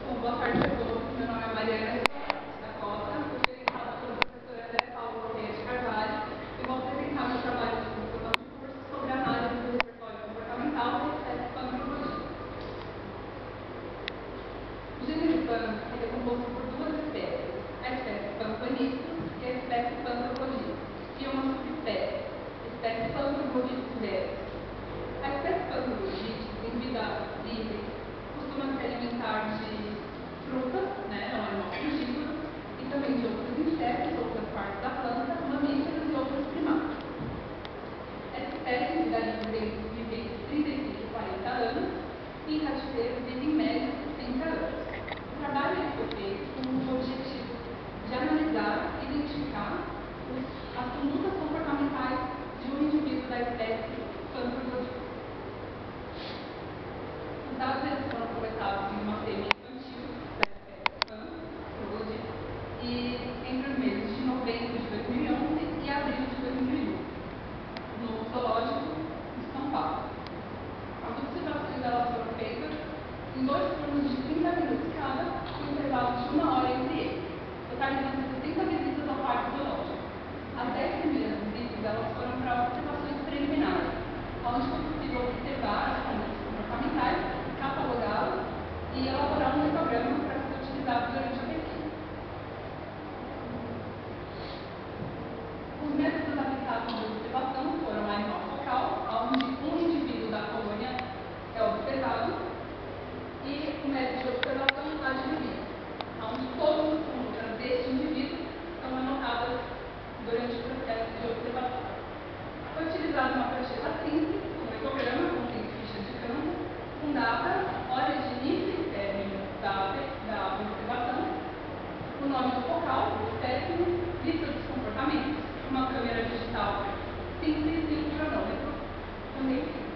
Bom, boa tarde a todos. Meu nome é Mariana da Costa, fui orientada pela professora André Paula Correia de Carvalho e vou apresentar meu trabalho de conclusão de curso sobre análise do repertório comportamental da espécie Pancrologia. O gênero Pan é composto por duas espécies, a espécie Pampanistrus e a espécie Pancrologia, e uma subespécie, a espécie Pancrologia verus. A espécie Pancrologia, em vida livre, costuma se alimentar de frutas, né, é um animal frugívoro, e também de outros insetos, outras partes da planta, mamíferos e outros primatas. Essa espécie em vida livre vive entre 35 e 40 anos, e em cativeiro vive em média 60 anos. O trabalho foi feito com o objetivo de analisar e identificar as condutas comportamentais de um indivíduo da espécie Pancrologia. Os dados foram coletados em uma fêmea infantil da espécie Pancrologia e entre os meses de novembro de 2011 e abril de 2001, no zoológico de São Paulo. As observações delas foram feitas em 2 turnos de 30 minutos cada, com intervalo de 1 hora entre eles, totalizando 60 visitas ao parque zoológico. As 10 primeiras visitas elas foram para observações preliminares, onde foi possível observar as condutas comportamentais, catalogá-las e elaborar um letograma para ser utilizado durante a pesquisa. Os métodos aplicados de observação foram a animal focal, onde um indivíduo da colônia é observado, e o método de observação adivina, onde todas as condutas deste indivíduo são anotadas durante o processo de observação. Foi utilizada uma prancheta simples, um letograma contendo fichas de campo, com data, hora de início e término da observação, o nome do focal, do espécime, lista dos comportamentos, uma câmera digital simples e um cronômetro também simples.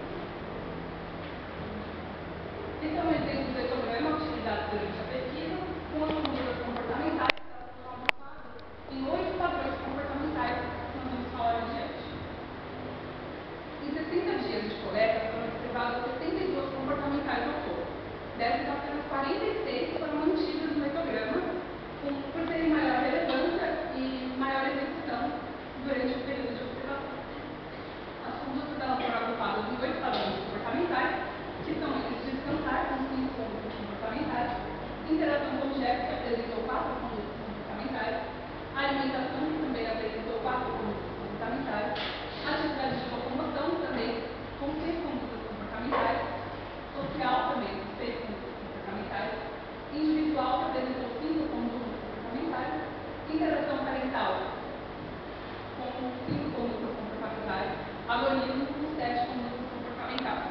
Esse é um exemplo do letograma utilizado durante a pesquisa, com as condutas comportamentais que elas foram agrupadas em 8 padrões comportamentais que nós vamos falar adiante. Em 60 dias de coleta foram observadas 72 comportamentais ao todo. Dessas, apenas 46 foram mantidas no letograma, por terem maior relevância e maior execução durante o período de observação. As condutas elas foram agrupadas em 8 padrões comportamentais, que são eles descansar, com 5 condutas comportamentais, interação com objetos, que apresentou 4 condutas comportamentais, a alimentação, que também apresentou 4 condutas comportamentais, atividade de locomoção, também com 6 condutas comportamentais, social, também com 6 condutas comportamentais, individual, que apresentou 5 condutas comportamentais, interação parental, com 5 condutas comportamentais, agonismo com 7 condutas comportamentais.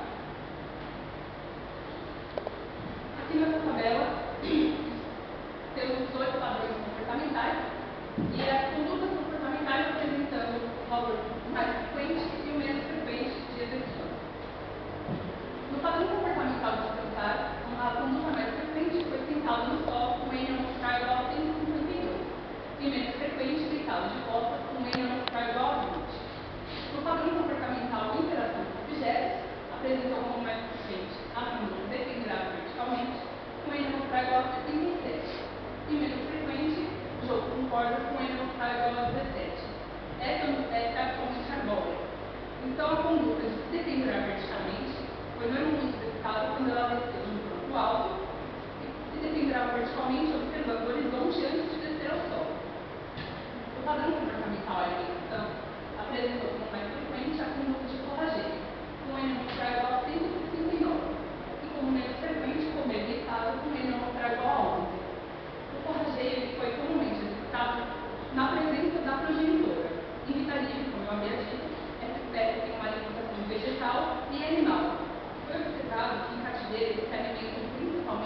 Aqui nessa tabela temos os 8 padrões comportamentais e as condutas comportamentais apresentando o valor mais frequente e o menos frequente de execução. No padrão comportamental de descansar, a conduta mais frequente foi sentado no solo com N amostrar igual a 152 e menos frequente deitado de costas com N amostrar igual a 20. No padrão comportamental de interação com objetos, apresentou como mais frequente a conduta dependurada verticalmente com N amostrar igual a 77 e menos frequente jogo com cordas com N amostrar igual a 17. Essa é atualmente arbórea. Então, a conduta de se dependurar verticalmente foi normalmente executada quando ela desceu de um tronco alto e se dependurava verticalmente observando o horizonte antes de descer ao solo. O padrão comportamental à alimentação apresentou como mais frequente a conduta de forrageio, com N amostrar igual a 169, e como menos frequente comer deitado com N amostrar igual a 11. O forrageio foi comumente executado na presença da progenitora. Em vida livre, como eu havia dito, essa espécie tem uma alimentação vegetal e animal. Foi observado que em cativeiro eles se alimentam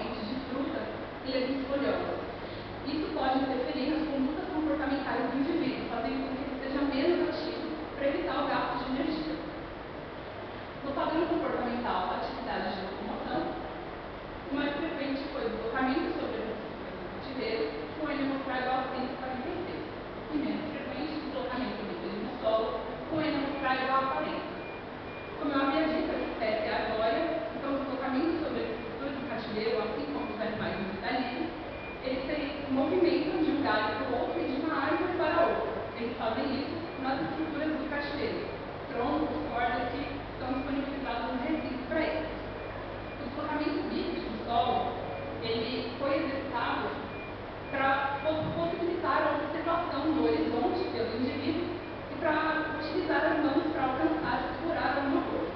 para utilizar as mãos para alcançar e segurar alguma coisa.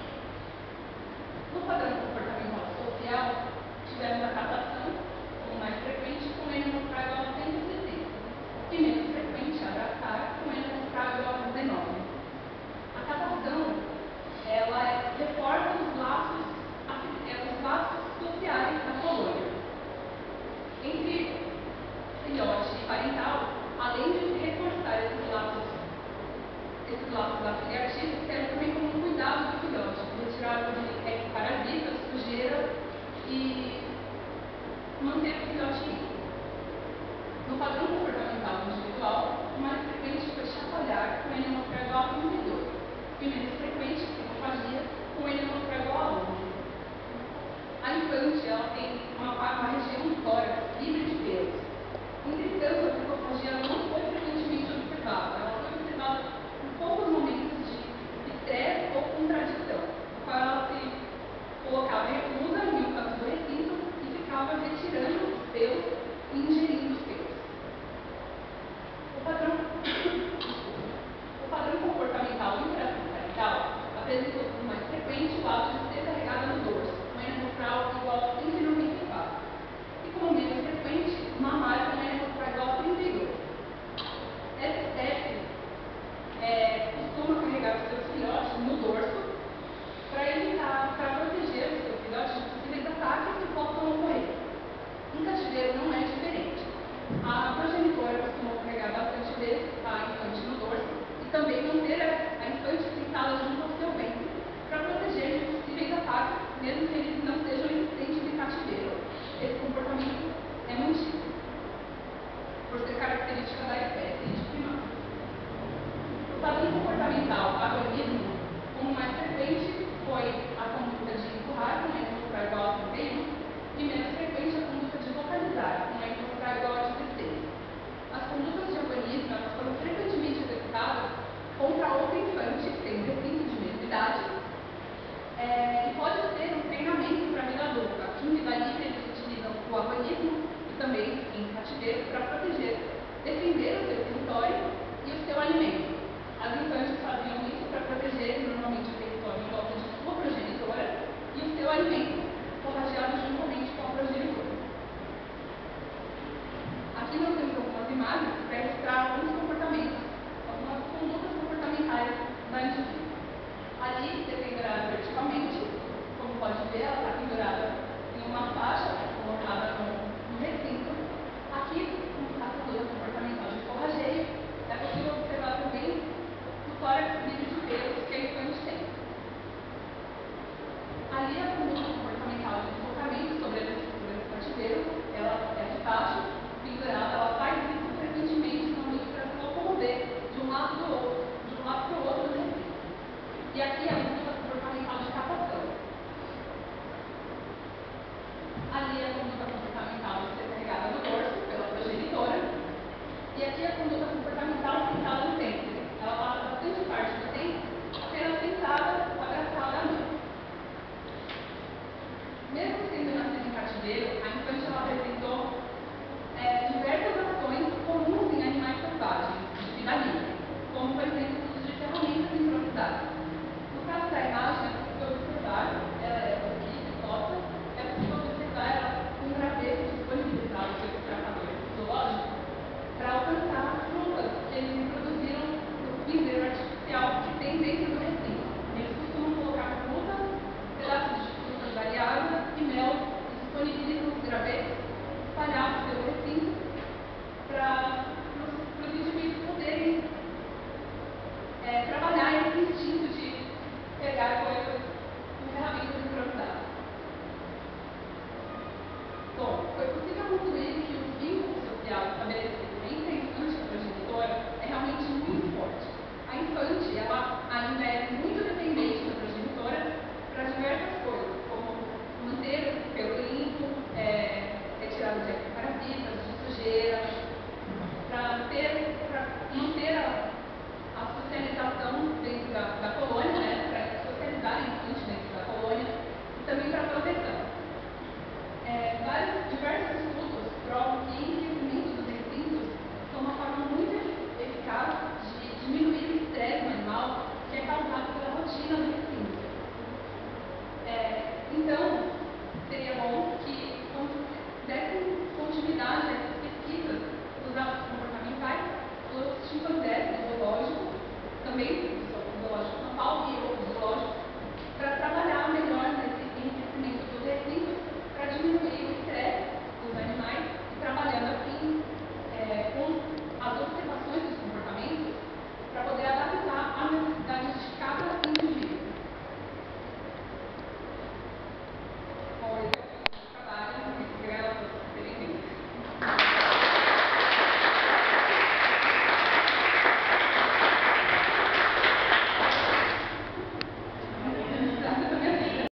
No padrão comportamental social, tivemos a catação, como mais frequente, com N mostrar igual a 160, e menos frequente, abraçar, com N mostrar igual a 19. A catação, ela reforça os laços sociais da colônia. Entre filhote e parental, além de reforçar esses laços afiliativos, serve também como um cuidado do filhote, retirada de parasitas, sujeira e manter o filhote limpo. No padrão comportamental individual, o mais frequente foi chacoalhar com N mostrar igual a 32, e menos frequente, psicofagia, com N mostrar igual a 11. A infante, ela tem uma região do tórax livre de pelos. Entretanto, a psicofagia não foi frequentemente observada. Ela foi observada por poucos momentos de estresse ou contradição, no qual ela se colocava reclusa em um canto do recinto e ficava retirando os pelos e ingerindo